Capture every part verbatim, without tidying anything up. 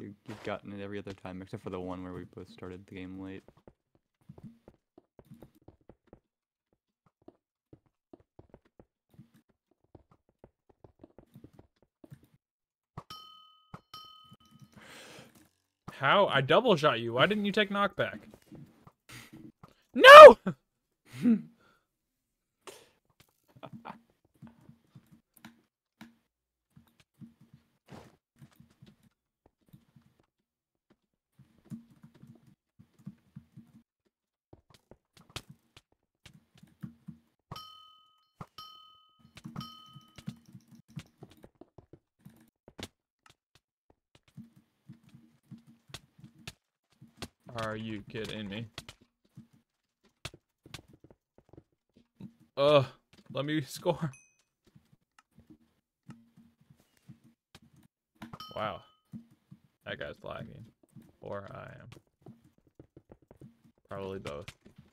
you, you've gotten it every other time, except for the one where we both started the game late. How? I double shot you. Why didn't you take knockback? No! Are you kidding me? Ugh. Let me score. Wow. That guy's lagging. Or I am. Probably both.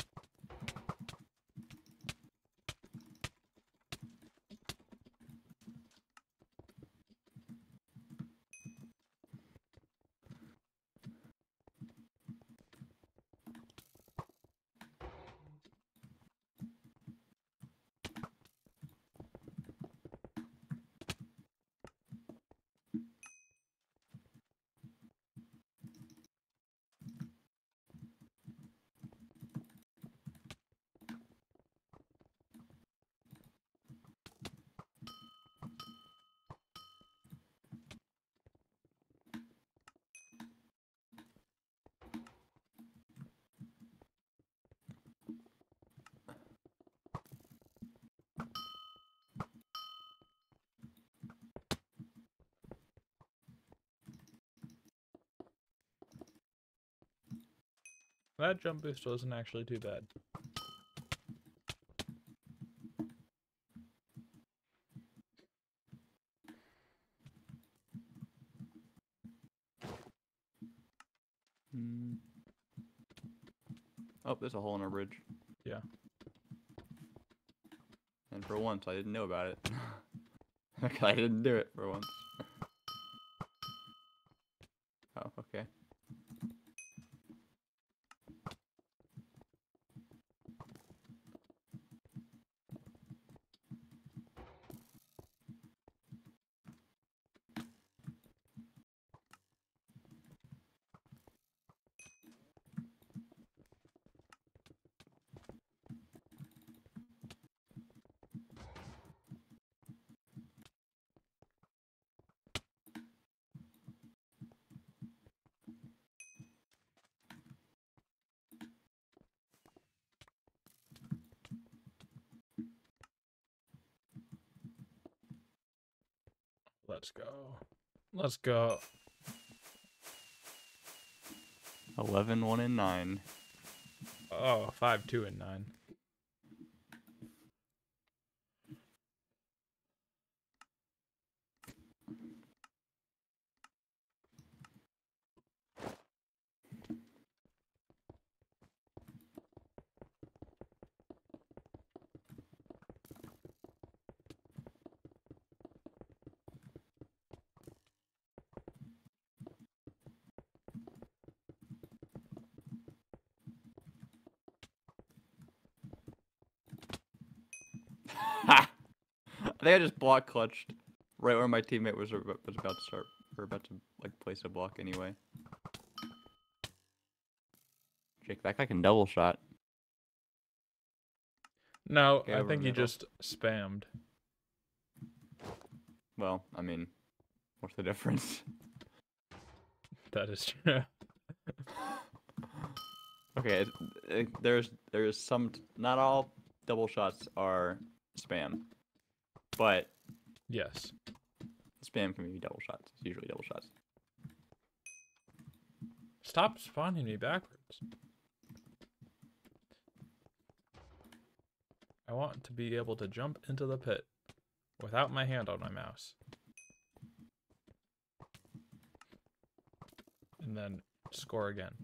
That jump boost wasn't actually too bad. Mm. Oh, there's a hole in our bridge. Yeah. And for once, I didn't know about it. I didn't do it for once. Oh, okay. Let's go. Let's go. eleven, one, and nine. Oh, five, two, and nine. Ha! I think I just block clutched right where my teammate was, was about to start, or about to like place a block anyway. Jake, that guy can double shot. No, Okay, I over think he middle. just spammed. Well, I mean, what's the difference? That is true. Okay, it, it, there's there's some, not all double shots are spam, but Yes. spam can be double shots. It's usually double shots. Stop spawning me backwards. I want to be able to jump into the pit without my hand on my mouse. And then score again.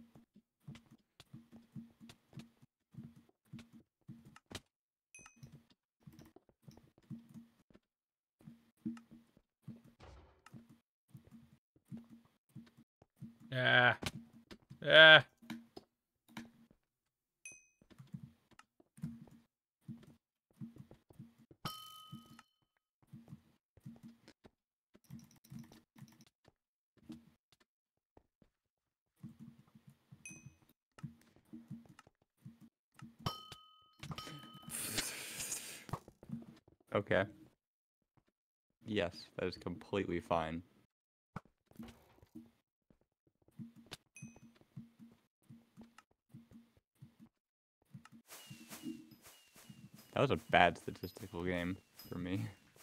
Yeah. Yeah. Okay. Yes, that is completely fine. That was a bad statistical game for me.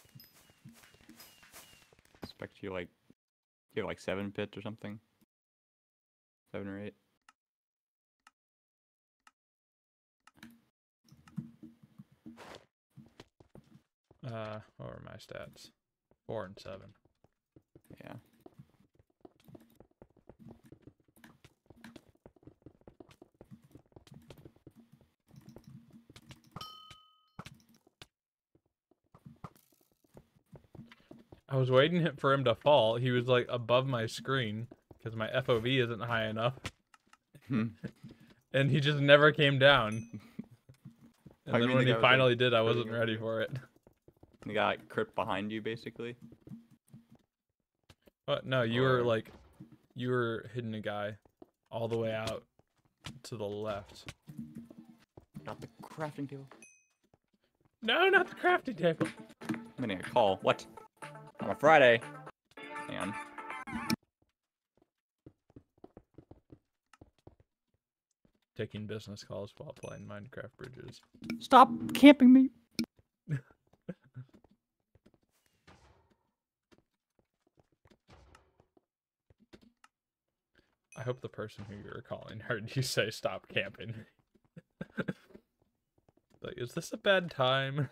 Expect you like you have like seven pits or something. Seven or eight. Uh, what are my stats? Four and seven. Yeah. I was waiting for him to fall. He was like above my screen because my F O V isn't high enough. Hmm. And he just never came down. Oh, And you then mean when the he guy was, like, finally did, I critting wasn't over ready you? for it. The guy like crit behind you basically. But no, you Or were like, you were hitting a guy all the way out to the left. not the crafting table. No, not the crafting table. I'm getting a call. What? On a Friday. Hang on. Taking business calls while playing Minecraft Bridges. Stop camping me. I hope the person who you were calling heard you say stop camping. Like, is this a bad time?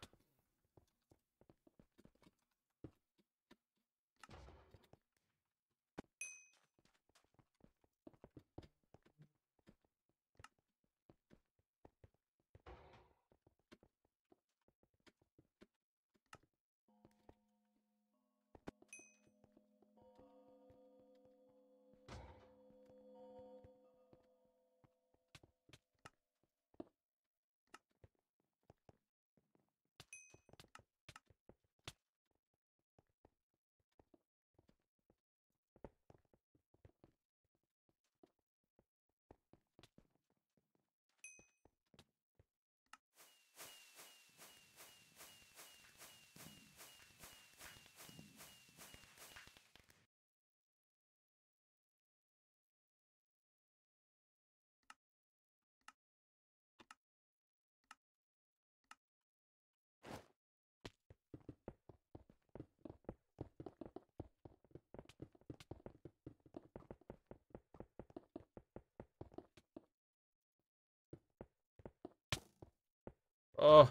Oh.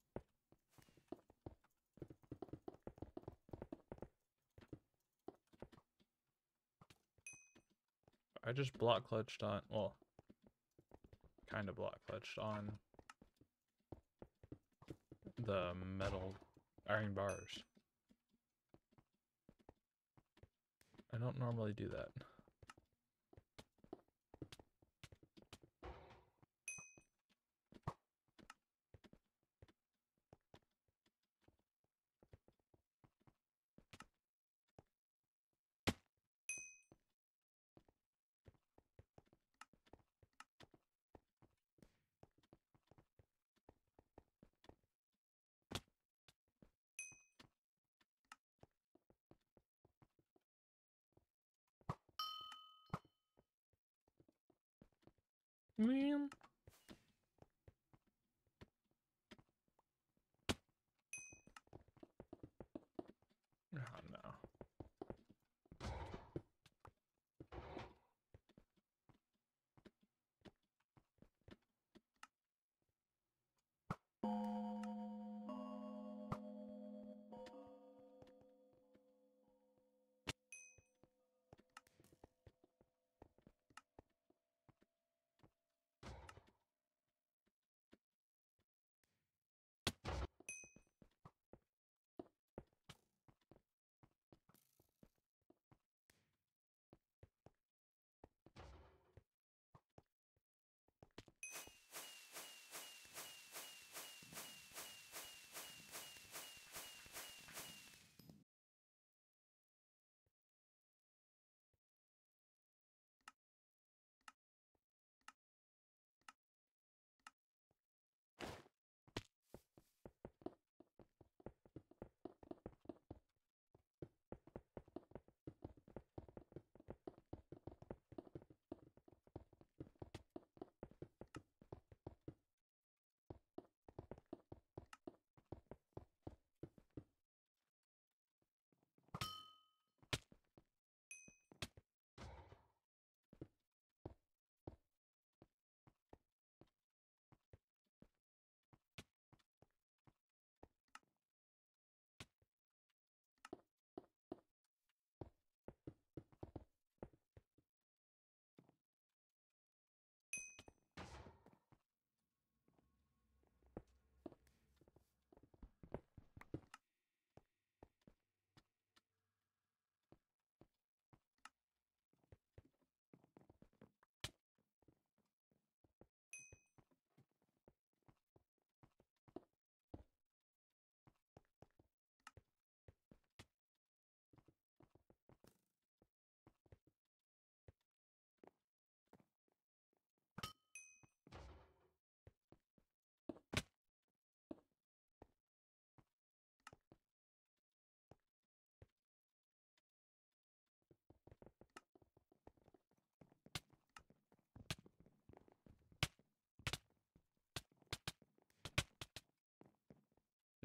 I just block clutched on, well, kind of block clutched on the metal iron bars. I don't normally do that. Man. Oh no.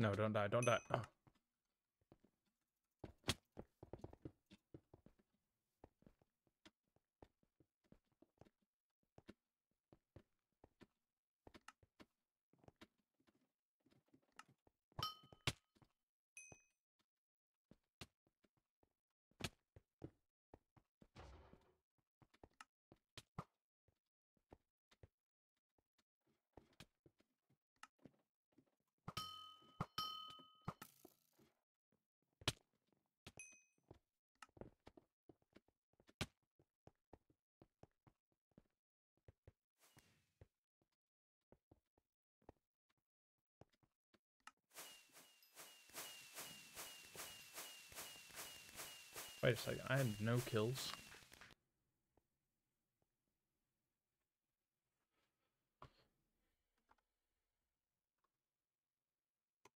No, don't die, don't die. Oh. Wait a second, I had no kills.